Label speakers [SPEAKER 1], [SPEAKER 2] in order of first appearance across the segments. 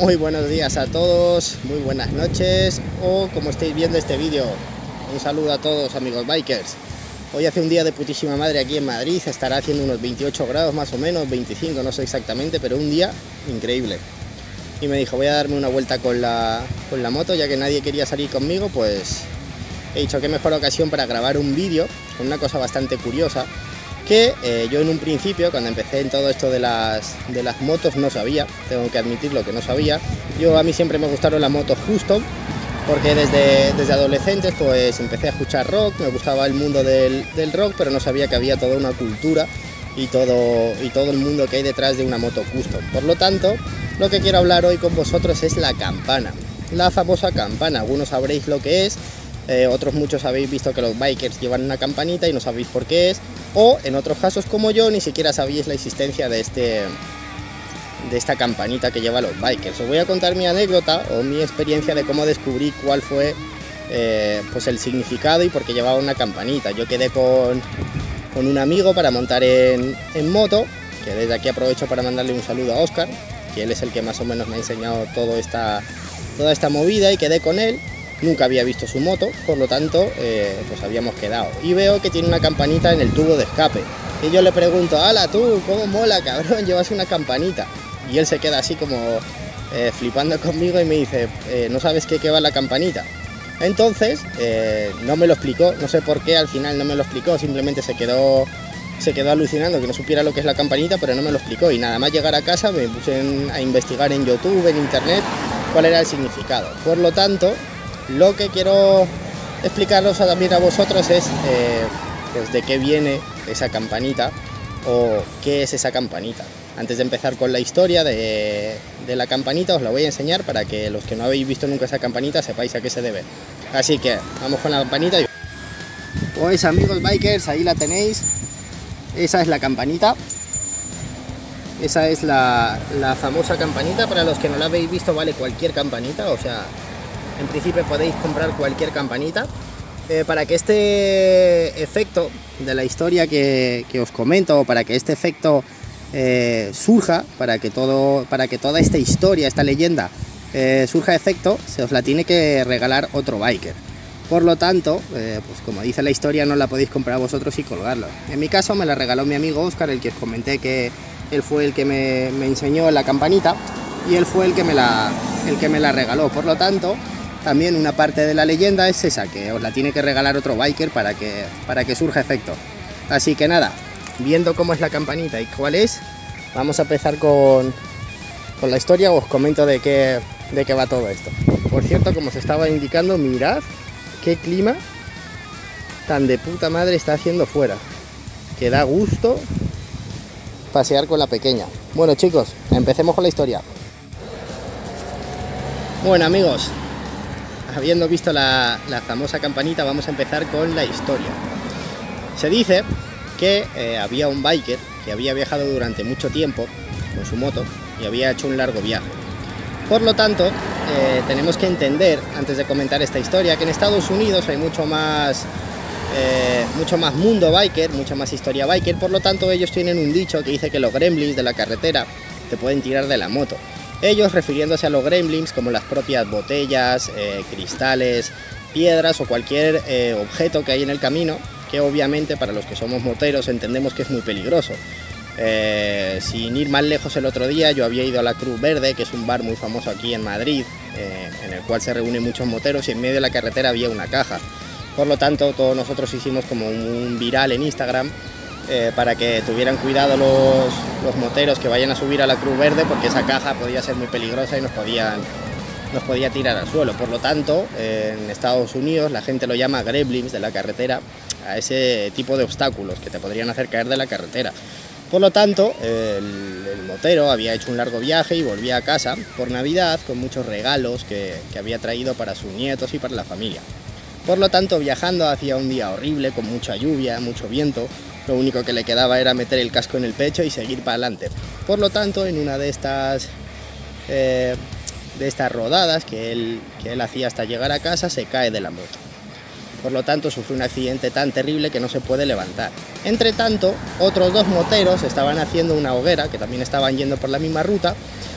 [SPEAKER 1] Muy buenos días a todos, muy buenas noches o como estéis viendo este vídeo. Un saludo a todos amigos bikers. Hoy hace un día de putísima madre aquí en Madrid, estará haciendo unos 28 grados más o menos, 25 no sé exactamente, pero un día increíble. Y me dijo, voy a darme una vuelta con la moto, ya que nadie quería salir conmigo, pues he dicho qué mejor ocasión para grabar un vídeo con una cosa bastante curiosa. Que yo en un principio, cuando empecé en todo esto de las motos, no sabía, tengo que admitirlo que no sabía. A mí siempre me gustaron las motos custom, porque desde adolescentes pues empecé a escuchar rock, me gustaba el mundo del rock, pero no sabía que había toda una cultura y todo el mundo que hay detrás de una moto custom. Por lo tanto, lo que quiero hablar hoy con vosotros es la campana, la famosa campana. Algunos sabréis lo que es. Otros muchos habéis visto que los bikers llevan una campanita y no sabéis por qué es, o en otros casos como yo ni siquiera sabéis la existencia de esta campanita que lleva los bikers. Os voy a contar mi anécdota o mi experiencia de cómo descubrí cuál fue pues el significado y por qué llevaba una campanita. Yo quedé con un amigo para montar en moto, que desde aquí aprovecho para mandarle un saludo a Óscar, que él es el que más o menos me ha enseñado toda esta movida, y quedé con él. Nunca había visto su moto, por lo tanto, pues habíamos quedado. Y veo que tiene una campanita en el tubo de escape. Y yo le pregunto, ¡hala tú! ¿Cómo mola, cabrón? Llevas una campanita. Y él se queda así como flipando conmigo y me dice, ¿no sabes qué va la campanita? Entonces, no me lo explicó, no sé por qué al final no me lo explicó, simplemente se quedó alucinando que no supiera lo que es la campanita, pero no me lo explicó. Y nada más llegar a casa me puse a investigar en YouTube, en internet, cuál era el significado. Por lo tanto, lo que quiero explicaros también a vosotros es pues de qué viene esa campanita o qué es esa campanita. Antes de empezar con la historia de la campanita, os la voy a enseñar para que los que no habéis visto nunca esa campanita sepáis a qué se debe. Así que vamos con la campanita. Pues amigos bikers, ahí la tenéis. Esa es la campanita. Esa es la famosa campanita. Para los que no la habéis visto, vale cualquier campanita, o sea, en principio podéis comprar cualquier campanita. Para que este efecto de la historia que os comento, para que este efecto surja, para que toda esta historia, esta leyenda surja efecto, se os la tiene que regalar otro biker. Por lo tanto, pues como dice la historia, no la podéis comprar vosotros y colgarla. En mi caso me la regaló mi amigo Óscar, el que os comenté que él fue el que me enseñó la campanita, y él fue el que me la regaló. Por lo tanto, también una parte de la leyenda es esa, que os la tiene que regalar otro biker para que surja efecto. Así que nada, viendo cómo es la campanita y cuál es, vamos a empezar con la historia. Os comento de qué va todo esto. Por cierto, como os estaba indicando, mirad qué clima tan de puta madre está haciendo fuera, que da gusto pasear con la pequeña. Bueno chicos, empecemos con la historia. Bueno amigos, habiendo visto la famosa campanita, vamos a empezar con la historia. Se dice que había un biker que había viajado durante mucho tiempo con su moto y había hecho un largo viaje. Por lo tanto, tenemos que entender, antes de comentar esta historia, que en Estados Unidos hay mucho más mundo biker, mucha más historia biker. Por lo tanto, ellos tienen un dicho que dice que los gremlins de la carretera te pueden tirar de la moto. Ellos refiriéndose a los gremlins como las propias botellas, cristales, piedras o cualquier objeto que hay en el camino, que obviamente para los que somos moteros entendemos que es muy peligroso. Sin ir más lejos, el otro día yo había ido a la Cruz Verde, que es un bar muy famoso aquí en Madrid, en el cual se reúnen muchos moteros, y en medio de la carretera había una caja. Por lo tanto, todos nosotros hicimos como un viral en Instagram para que tuvieran cuidado los moteros que vayan a subir a la Cruz Verde, porque esa caja podía ser muy peligrosa y nos podía tirar al suelo. Por lo tanto, en Estados Unidos la gente lo llama gremlins de la carretera a ese tipo de obstáculos que te podrían hacer caer de la carretera. Por lo tanto, el motero había hecho un largo viaje y volvía a casa por Navidad con muchos regalos que había traído para sus nietos y para la familia. Por lo tanto, viajando hacía un día horrible, con mucha lluvia, mucho viento. Lo único que le quedaba era meter el casco en el pecho y seguir para adelante. Por lo tanto, en una de estas rodadas que él hacía hasta llegar a casa, se cae de la moto. Por lo tanto, sufre un accidente tan terrible que no se puede levantar. Entre tanto, otros dos moteros estaban haciendo una hoguera, que también estaban yendo por la misma ruta,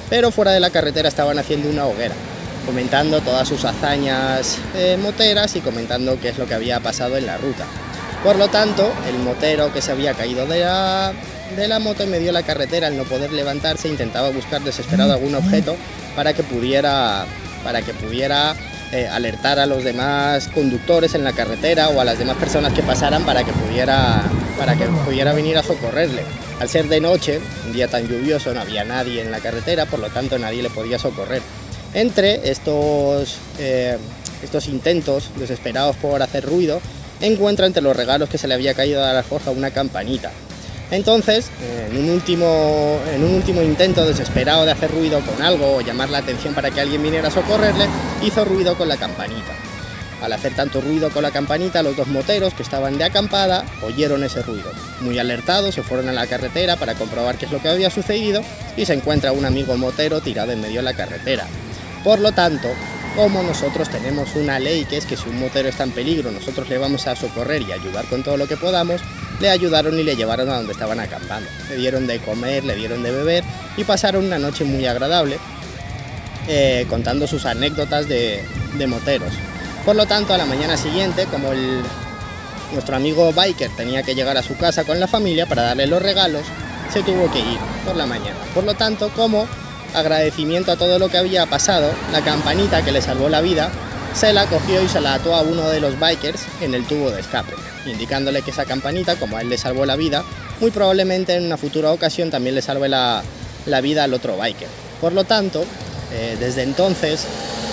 [SPEAKER 1] pero fuera de la carretera estaban haciendo una hoguera, comentando todas sus hazañas moteras y comentando qué es lo que había pasado en la ruta. Por lo tanto, el motero que se había caído de la moto en medio de la carretera, al no poder levantarse, intentaba buscar desesperado algún objeto para que pudiera alertar a los demás conductores en la carretera o a las demás personas que pasaran para que pudiera venir a socorrerle. Al ser de noche, un día tan lluvioso, no había nadie en la carretera, por lo tanto nadie le podía socorrer. Entre estos intentos desesperados por hacer ruido, encuentra entre los regalos que se le había caído a la forja una campanita. Entonces, en un último intento desesperado de hacer ruido con algo o llamar la atención para que alguien viniera a socorrerle, hizo ruido con la campanita. Al hacer tanto ruido con la campanita, los dos moteros que estaban de acampada oyeron ese ruido. Muy alertados, se fueron a la carretera para comprobar qué es lo que había sucedido y se encuentra un amigo motero tirado en medio de la carretera. Por lo tanto, como nosotros tenemos una ley que es que si un motero está en peligro, nosotros le vamos a socorrer y ayudar con todo lo que podamos, le ayudaron y le llevaron a donde estaban acampando. Le dieron de comer, le dieron de beber y pasaron una noche muy agradable contando sus anécdotas de moteros. Por lo tanto, a la mañana siguiente, como nuestro amigo biker tenía que llegar a su casa con la familia para darle los regalos, se tuvo que ir por la mañana. Por lo tanto, como agradecimiento a todo lo que había pasado, la campanita que le salvó la vida se la cogió y se la ató a uno de los bikers en el tubo de escape, indicándole que esa campanita, como a él le salvó la vida, muy probablemente en una futura ocasión también le salve la vida al otro biker. Por lo tanto, desde entonces,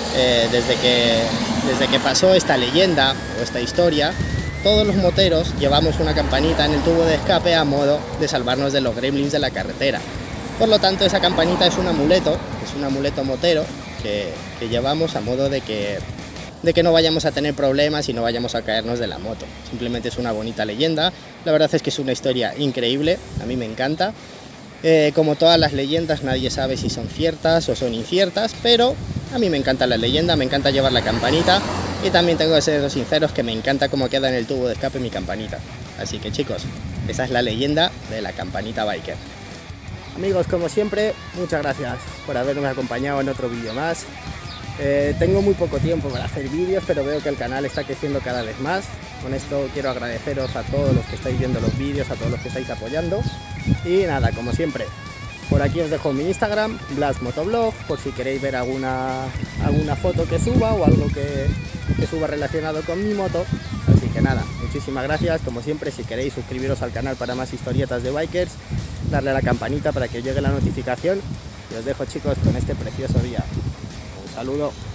[SPEAKER 1] desde que pasó esta leyenda o esta historia, todos los moteros llevamos una campanita en el tubo de escape a modo de salvarnos de los gremlins de la carretera. Por lo tanto, esa campanita es un amuleto motero que llevamos a modo de que no vayamos a tener problemas y no vayamos a caernos de la moto. Simplemente es una bonita leyenda. La verdad es que es una historia increíble, a mí me encanta. Como todas las leyendas, nadie sabe si son ciertas o son inciertas, pero a mí me encanta la leyenda, me encanta llevar la campanita y también tengo que ser sinceros que me encanta cómo queda en el tubo de escape mi campanita. Así que chicos, esa es la leyenda de la campanita biker. Amigos, como siempre, muchas gracias por haberme acompañado en otro vídeo más. Tengo muy poco tiempo para hacer vídeos, pero veo que el canal está creciendo cada vez más. Con esto quiero agradeceros a todos los que estáis viendo los vídeos, a todos los que estáis apoyando. Y nada, como siempre, por aquí os dejo mi Instagram, BlasMotoblog, por si queréis ver alguna foto que suba o algo que suba relacionado con mi moto. Así que nada, muchísimas gracias. Como siempre, si queréis suscribiros al canal para más historietas de bikers, darle a la campanita para que os llegue la notificación. Y os dejo, chicos, con este precioso día. Un saludo.